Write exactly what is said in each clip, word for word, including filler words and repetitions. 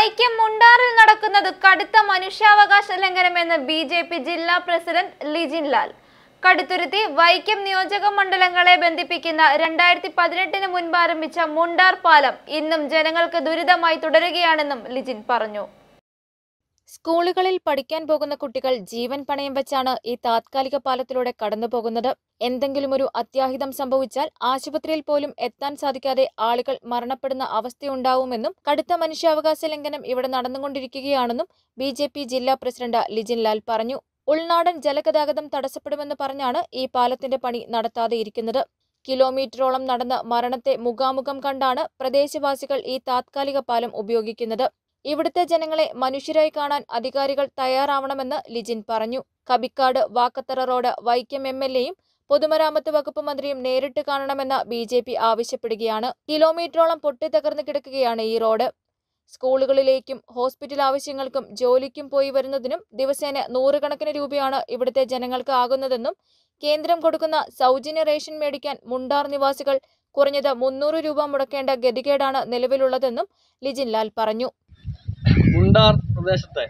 വൈക്കം മുണ്ടാറിൽ നടക്കുന്നത് കടുത്ത മനുഷ്യാവകാശ ലംഘനമെന്ന് ബി ജെ പി ജില്ലാ പ്രസിഡന്റ് ലിജിൻ ലാൽ. കടുത്തുരുത്തി വൈക്കം നിയോജക മണ്ഡലങ്ങളെ ബന്ധിപ്പിക്കുന്ന രണ്ടായിരത്തി പതിനെട്ടിന് മുൻപ് ആരംഭിച്ച മുണ്ടാർ പാലം ഇന്നും ജനങ്ങൾക്ക് ദുരിതമായി തുടരുകയാണെന്നും ലിജിൻ പറഞ്ഞു. സ്കൂളുകളിൽ പഠിക്കാൻ പോകുന്ന കുട്ടികൾ ജീവൻ പണയം വെച്ചാണ് ഈ താത്കാലിക പാലത്തിലൂടെ കടന്നുപോകുന്നത്. എന്തെങ്കിലും ഒരു അത്യാഹിതം സംഭവിച്ചാൽ ആശുപത്രിയിൽ പോലും എത്താൻ സാധിക്കാതെ ആളുകൾ മരണപ്പെടുന്ന അവസ്ഥയുണ്ടാവുമെന്നും കടുത്ത മനുഷ്യാവകാശ ലംഘനം ഇവിടെ നടന്നുകൊണ്ടിരിക്കുകയാണെന്നും ബി ജെ പി ജില്ലാ പ്രസിഡന്റ് ലിജിൻ ലാൽ പറഞ്ഞു. ഉൾനാടൻ ജലഗതാഗതം തടസ്സപ്പെടുമെന്ന് പറഞ്ഞാണ് ഈ പാലത്തിന്റെ പണി നടത്താതെയിരിക്കുന്നത്. കിലോമീറ്ററോളം നടന്ന് മരണത്തെ മുഖാമുഖം കണ്ടാണ് പ്രദേശവാസികൾ ഈ താത്കാലിക പാലം ഉപയോഗിക്കുന്നത്. ഇവിടുത്തെ ജനങ്ങളെ മനുഷ്യരായി കാണാൻ അധികാരികൾ തയ്യാറാവണമെന്ന് ലിജിൻ പറഞ്ഞു. Kabikkad Vakkathara road Vaikom M L എയും പൊതുമരാമത്ത് വകുപ്പ് മന്ത്രിയും നേരിട്ട് കാണണമെന്ന് ബി ജെ പി ആവശ്യപ്പെടുകയാണ്. കിലോമീറ്ററോളം പൊട്ടിത്തകർന്നു കിടക്കുകയാണ് ഈ റോഡ്. സ്കൂളുകളിലേക്കും ഹോസ്പിറ്റൽ ആവശ്യങ്ങൾക്കും ജോലിക്കും പോയി വരുന്നതിനും ദിവസേന നൂറുകണക്കിന് രൂപയാണ് ഇവിടുത്തെ ജനങ്ങൾക്ക് ആകുന്നതെന്നും കേന്ദ്രം കൊടുക്കുന്ന സൗജന്യ റേഷൻ മേടിക്കാൻ മുണ്ടാർ നിവാസികൾ കുറഞ്ഞത് മുന്നൂറ് രൂപ മുടക്കേണ്ട ഗതികേടാണ് നിലവിലുള്ളതെന്നും ലിജിൻ ലാൽ പറഞ്ഞു. മുണ്ടാർ പ്രദേശത്തെ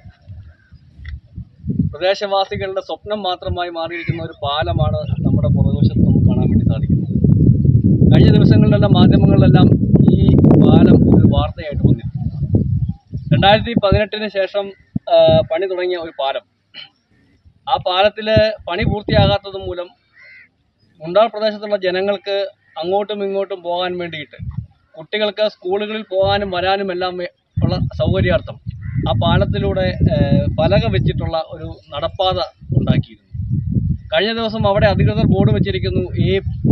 പ്രദേശവാസികളുടെ സ്വപ്നം മാത്രമായി മാറിയിരിക്കുന്ന ഒരു പാലമാണ് നമ്മുടെ പുറകുവശത്ത് നമുക്ക് കാണാൻ വേണ്ടി സാധിക്കുന്നത്. കഴിഞ്ഞ ദിവസങ്ങളിലെല്ലാം മാധ്യമങ്ങളിലെല്ലാം ഈ പാലം ഒരു വാർത്തയായിട്ട് വന്നിരുന്നു. രണ്ടായിരത്തി പതിനെട്ടിന് ശേഷം പണി തുടങ്ങിയ ഒരു പാലം, ആ പാലത്തിലെ പണി പൂർത്തിയാകാത്തത് മൂലം മുണ്ടാർ പ്രദേശത്തുള്ള ജനങ്ങൾക്ക് അങ്ങോട്ടും ഇങ്ങോട്ടും പോകാൻ വേണ്ടിയിട്ട്, കുട്ടികൾക്ക് സ്കൂളുകളിൽ പോകാനും വരാനും എല്ലാം ഉള്ള സൗകര്യാർത്ഥം ആ പാലത്തിലൂടെ പലക വെച്ചിട്ടുള്ള ഒരു നടപ്പാത ഉണ്ടാക്കിയിരുന്നു. കഴിഞ്ഞ ദിവസം അവിടെ അധികൃതർ ബോർഡ് വെച്ചിരിക്കുന്നു, ഈ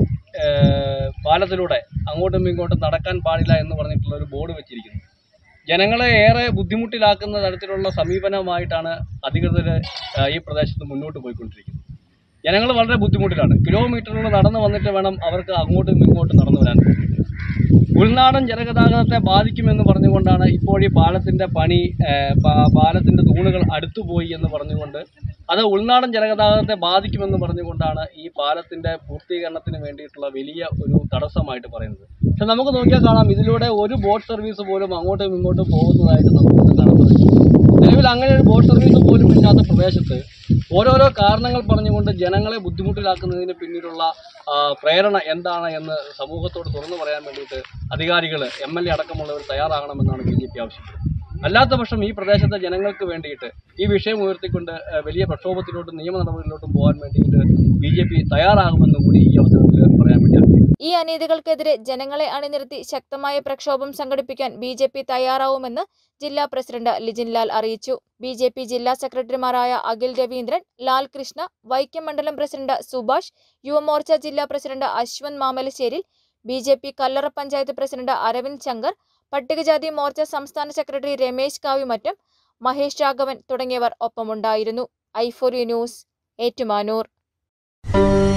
പാലത്തിലൂടെ അങ്ങോട്ടും ഇങ്ങോട്ടും നടക്കാൻ പാടില്ല എന്ന് പറഞ്ഞിട്ടുള്ള ഒരു ബോർഡ് വെച്ചിരിക്കുന്നു. ജനങ്ങളെ ഏറെ ബുദ്ധിമുട്ടിലാക്കുന്ന തരത്തിലുള്ള സമീപനമായിട്ടാണ് അധികൃതർ ഈ പ്രദേശത്ത് മുന്നോട്ട് പോയിക്കൊണ്ടിരിക്കുന്നത്. ജനങ്ങൾ വളരെ ബുദ്ധിമുട്ടിലാണ്. കിലോമീറ്ററുകൾ നടന്നു വന്നിട്ട് വേണം അവർക്ക് അങ്ങോട്ടും ഇങ്ങോട്ടും നടന്നു വരാൻ. ഉൾനാടൻ ജലഗതാഗതത്തെ ബാധിക്കുമെന്ന് പറഞ്ഞുകൊണ്ടാണ് ഇപ്പോൾ ഈ പാലത്തിൻ്റെ പണി, പാലത്തിൻ്റെ തൂണുകൾ അടുത്തുപോയി എന്ന് പറഞ്ഞുകൊണ്ട്, അത് ഉൾനാടൻ ജലഗതാഗതത്തെ ബാധിക്കുമെന്ന് പറഞ്ഞുകൊണ്ടാണ് ഈ പാലത്തിൻ്റെ പൂർത്തീകരണത്തിന് വേണ്ടിയിട്ടുള്ള വലിയ ഒരു തടസ്സമായിട്ട് പറയുന്നത്. പക്ഷെ നമുക്ക് നോക്കിയാൽ കാണാം, ഇതിലൂടെ ഒരു ബോട്ട് സർവീസ് പോലും അങ്ങോട്ടും ഇങ്ങോട്ടും പോകുന്നതായിട്ട് നമുക്കൊന്ന് കാണാൻ സാധിക്കും. നിലവിൽ അങ്ങനെ ഒരു ബോട്ട് സർവീസ് പോലും ഇല്ലാത്ത പ്രദേശത്ത് ഓരോരോ കാരണങ്ങൾ പറഞ്ഞുകൊണ്ട് ജനങ്ങളെ ബുദ്ധിമുട്ടിലാക്കുന്നതിന് പിന്നിലുള്ള പ്രേരണ എന്താണ് എന്ന് സമൂഹത്തോട് തുറന്നു പറയാൻ വേണ്ടിയിട്ട് അധികാരികൾ, എം എൽ എ അടക്കമുള്ളവർ തയ്യാറാകണമെന്നാണ് ബി ജെ പി ആവശ്യപ്പെടുന്നത്. അല്ലാത്ത പക്ഷം ഈ പ്രദേശത്തെ ജനങ്ങൾക്ക് വേണ്ടിയിട്ട് ഈ വിഷയം ഉയർത്തിക്കൊണ്ട് വലിയ പ്രക്ഷോഭത്തിലോട്ടും നിയമ നടപടികളിലോട്ടും പോകാൻ വേണ്ടിയിട്ട് ബി ജെ പി തയ്യാറാകുമെന്ന് കൂടി ഈ അവസരത്തിൽ പറയാൻ വേണ്ടിയാണ്. ഈ അനീതികൾക്കെതിരെ ജനങ്ങളെ അണിനിരത്തി ശക്തമായ പ്രക്ഷോഭം സംഘടിപ്പിക്കാൻ ബി ജെ പി തയ്യാറാവുമെന്ന് ജില്ലാ പ്രസിഡന്റ് ലിജിൻ ലാൽ അറിയിച്ചു. ബി ജെ പി ജില്ലാ സെക്രട്ടറിമാരായ അഖിൽ രവീന്ദ്രൻ, ലാൽ കൃഷ്ണ, വൈക്കം മണ്ഡലം പ്രസിഡന്റ് സുഭാഷ്, യുവമോർച്ച ജില്ലാ president Ashwanth Mamalasseril, B J P Kallara panchayat president Aravind Shankar, പട്ടികജാതി മോർച്ച സംസ്ഥാന സെക്രട്ടറി രമേശ് കാവ്യമറ്റം, മഹേഷ് രാഘവൻ തുടങ്ങിയവർ ഒപ്പമുണ്ടായിരുന്നു. I four U news, Ettumanoor.